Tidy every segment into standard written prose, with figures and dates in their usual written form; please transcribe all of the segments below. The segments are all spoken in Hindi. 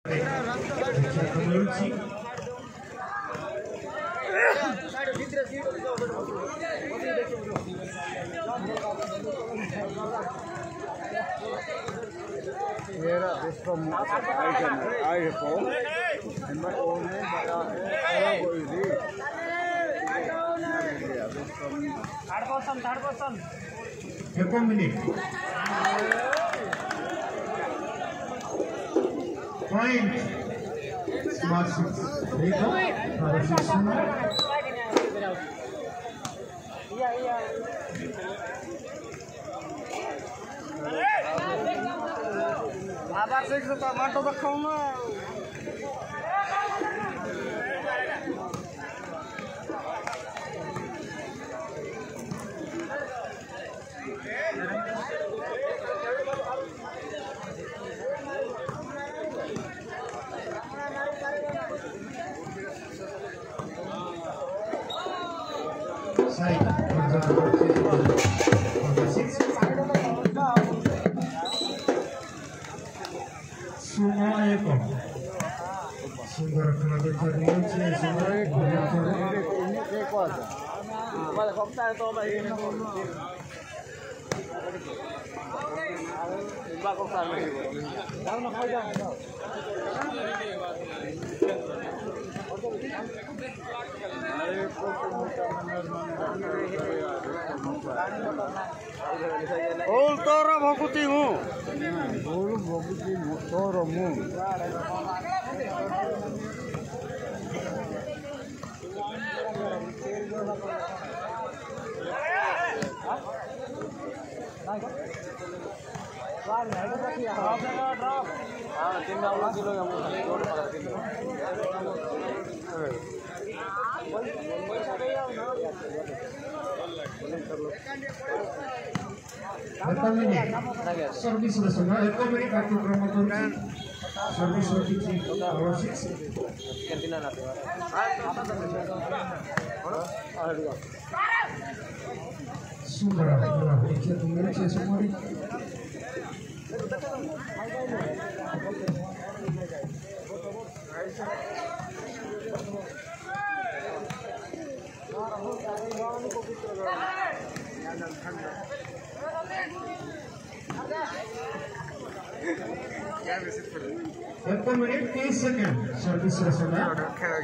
Era is from iPhone and my own name third person. Point. Smart 6. आधार से माटो रखा ना Sumber Ultra Bhakuti Mu. Ultra Mu. Service lesson, recovery promoter. Service teaching our 6. Cantina natin. Sumber, One minute, 8 seconds. Service restaurant.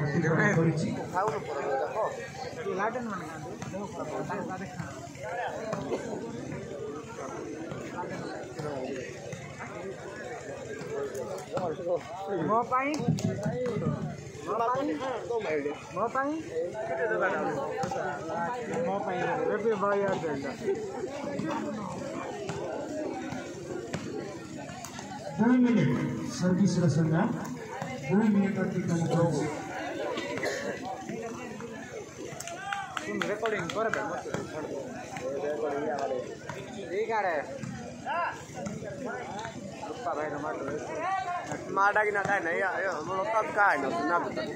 One minute. Service restaurant. 2 minutes at the recording for माडा की ना काय नहीं आयो हम लोग कब का है ना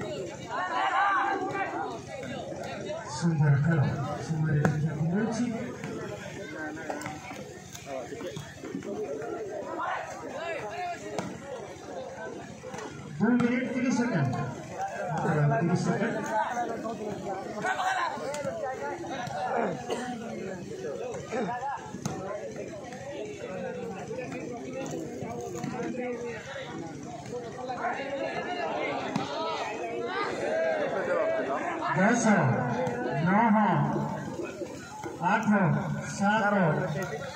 सुंदर कला सुंदर टेक्नोलॉजी 2 minutes 30 seconds 30 seconds दस 9 8 7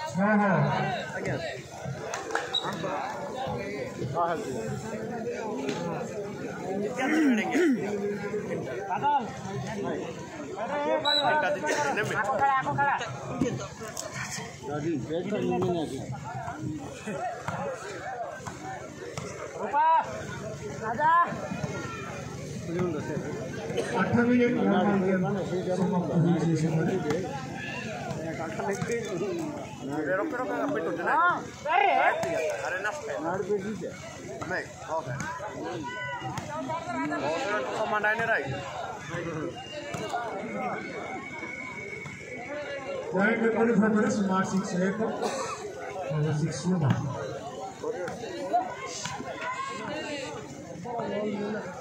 Smart 6 6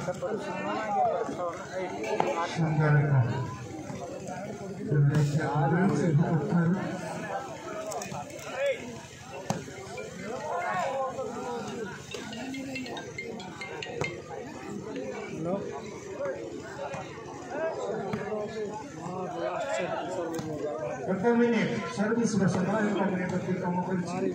Minute, service bersama yang mendapat kamu kunci.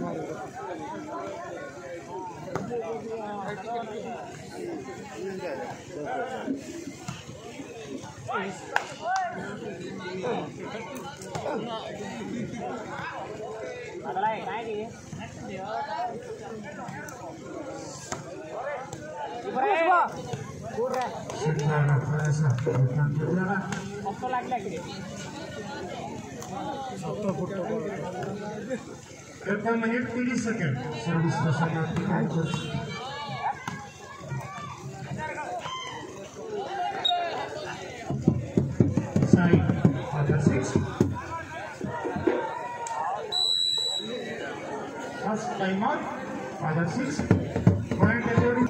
Berapa menit 30 second servis bersama Tiger. Side pada 6. First time out pada 6. Point category.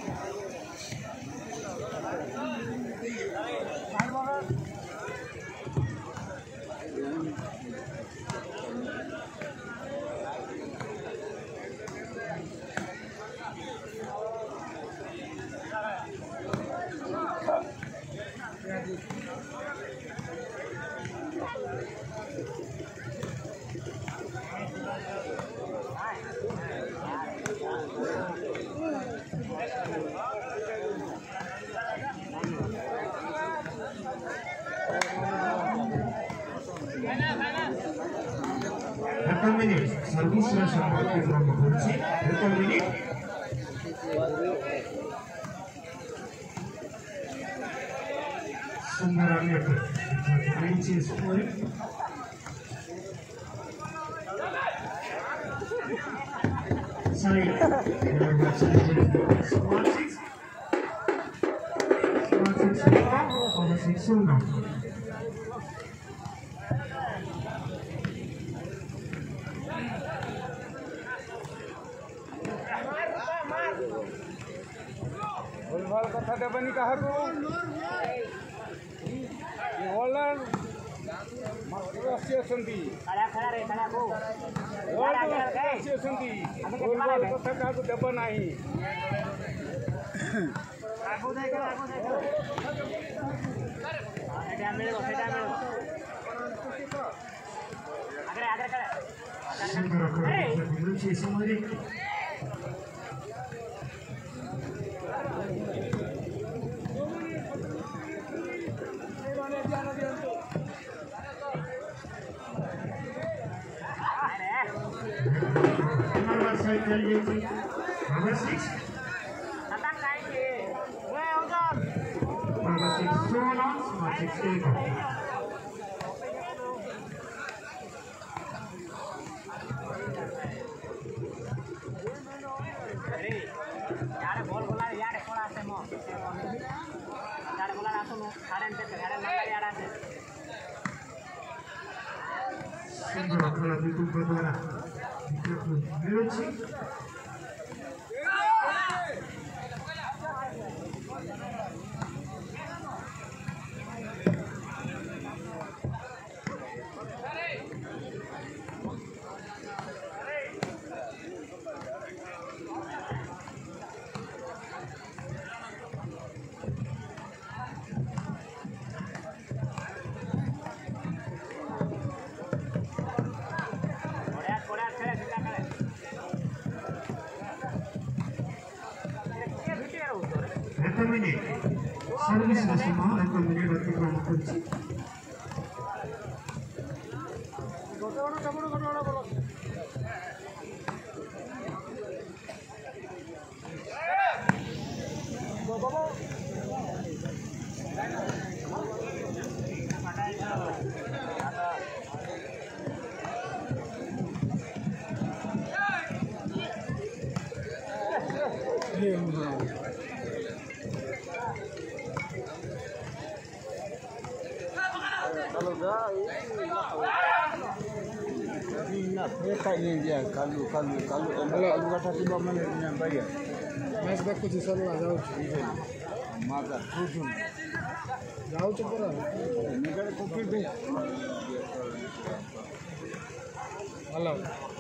Minit, servis bersama Tiger kunci. Berapa minit? Sembilan meter. Kunci 10. Saya Smart 6. Pada 6. Golbal kata ada bani kaharu. Di Holland, Malaysia sendi. Kala re kala ko. Malaysia sendi. Golbal kata kaharu ada nahi. Aku dai ko. Ada ambil ko. Agar kala. Number 6. Number 6 Sona, number 6 Ego. यार बॉल बोला यार थोड़ा से मो यार बोला आसो नो कारण से यार नंबर यार आसे Sehingga kalau itu berbeda, itu meluci. Minit, servis bersama akan mendapat kamu kunci. Kayaknya dia kalau kata tiba mana yang bayar. Mas baku di sana jauh. माझा कुठून जाऊचं पुरा निकडे कुठे दे हॅलो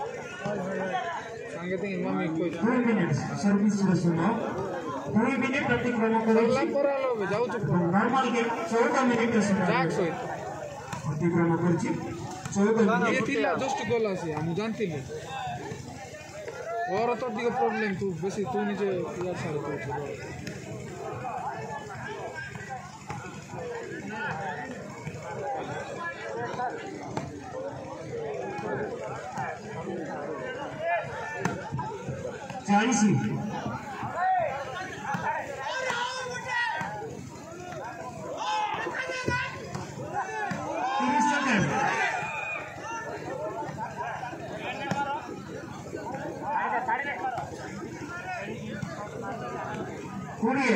सांगते मम्मी कोई 2 minutes सर्विस सुरू 2 minutes अतिक्रमण सरला करून पुरा लोग जाऊचं पुरा नॉर्मल गेम 14 minutes जाग सोय अतिक्रमण करछि 14 ये minutes तिला जस्ट गोल আছে আমি জানতিলি ওর তো দিকে প্রবলেম তুই বেশি তুই নিজে ইয়ার ছাড় করছিস चालीसी कोड़िए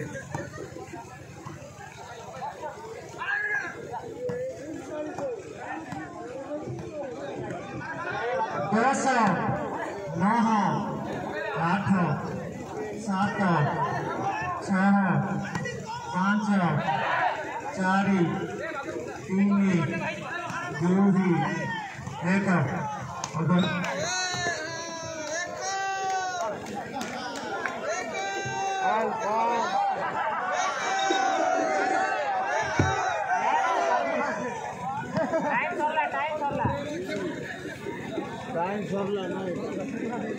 10 9 8 7 6 5 4 3 2 1 अगर टाइम सरला टाइम सरला नाही